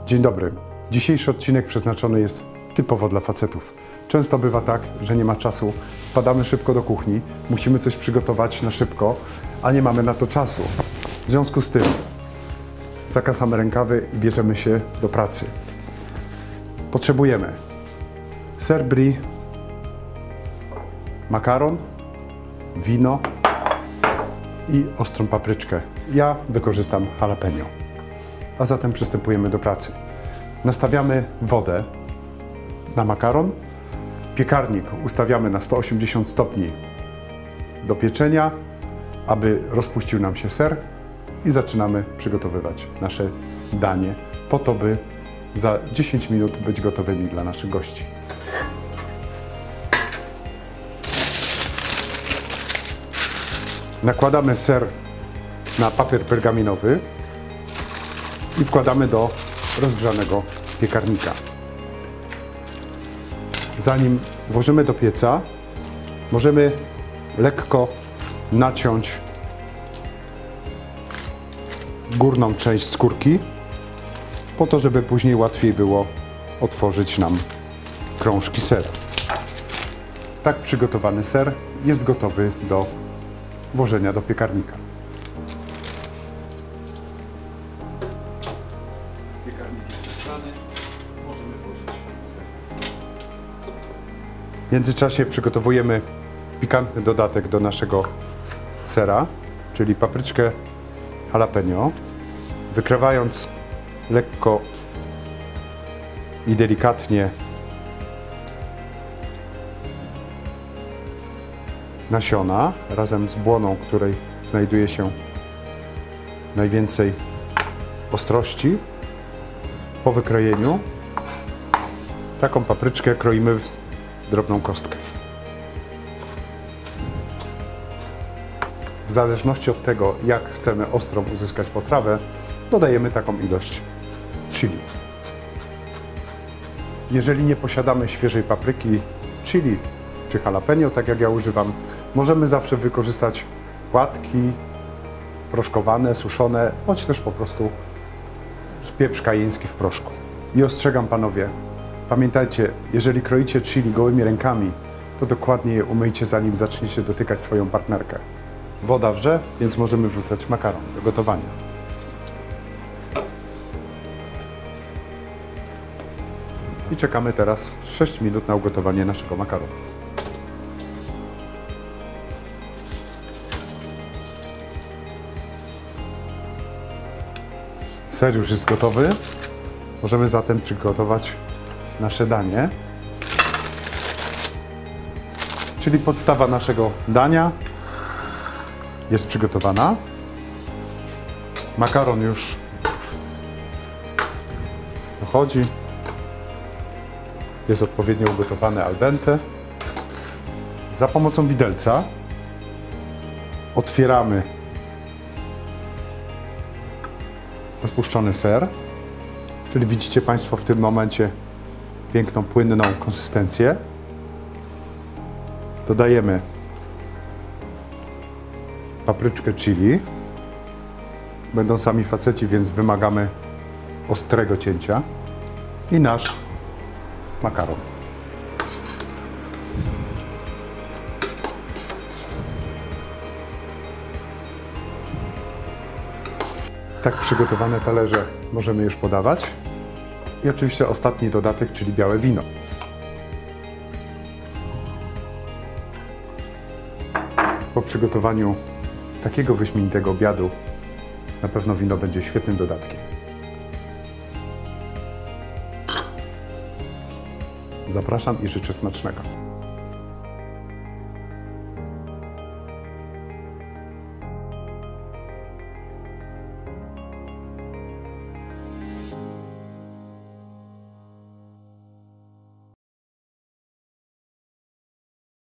Dzień dobry. Dzisiejszy odcinek przeznaczony jest typowo dla facetów. Często bywa tak, że nie ma czasu, wpadamy szybko do kuchni, musimy coś przygotować na szybko, a nie mamy na to czasu. W związku z tym zakasamy rękawy i bierzemy się do pracy. Potrzebujemy ser brie, makaron, wino i ostrą papryczkę. Ja wykorzystam jalapeno. A zatem przystępujemy do pracy. Nastawiamy wodę na makaron. Piekarnik ustawiamy na 180 stopni do pieczenia, aby rozpuścił nam się ser i zaczynamy przygotowywać nasze danie po to, by za 10 minut być gotowymi dla naszych gości. Nakładamy ser na papier pergaminowy i wkładamy do rozgrzanego piekarnika. Zanim włożymy do pieca, możemy lekko naciąć górną część skórki, po to, żeby później łatwiej było otworzyć nam krążki sera. Tak przygotowany ser jest gotowy do włożenia do piekarnika. Piekarnik jest wygrzany, możemy włożyć ser. W międzyczasie przygotowujemy pikantny dodatek do naszego sera, czyli papryczkę jalapeno, wykrawając lekko i delikatnie nasiona razem z błoną, w której znajduje się najwięcej ostrości. Po wykrojeniu taką papryczkę kroimy w drobną kostkę. W zależności od tego, jak chcemy ostrą uzyskać potrawę, dodajemy taką ilość chili. Jeżeli nie posiadamy świeżej papryki chili czy jalapeno, tak jak ja używam, możemy zawsze wykorzystać płatki proszkowane, suszone, bądź też po prostu pieprz kajeński w proszku. I ostrzegam panowie, pamiętajcie, jeżeli kroicie chili gołymi rękami, to dokładnie je umyjcie, zanim zaczniecie dotykać swoją partnerkę. Woda wrze, więc możemy wrzucać makaron do gotowania. I czekamy teraz 6 minut na ugotowanie naszego makaronu. Ser już jest gotowy. Możemy zatem przygotować nasze danie. Czyli podstawa naszego dania jest przygotowana. Makaron już dochodzi. Jest odpowiednio ugotowany al dente. Za pomocą widelca otwieramy rozpuszczony ser, czyli widzicie Państwo w tym momencie piękną, płynną konsystencję. Dodajemy papryczkę chili. Będą sami faceci, więc wymagamy ostrego cięcia. I nasz makaron. Tak przygotowane talerze możemy już podawać. I oczywiście ostatni dodatek, czyli białe wino. Po przygotowaniu takiego wyśmienitego obiadu na pewno wino będzie świetnym dodatkiem. Zapraszam i życzę smacznego.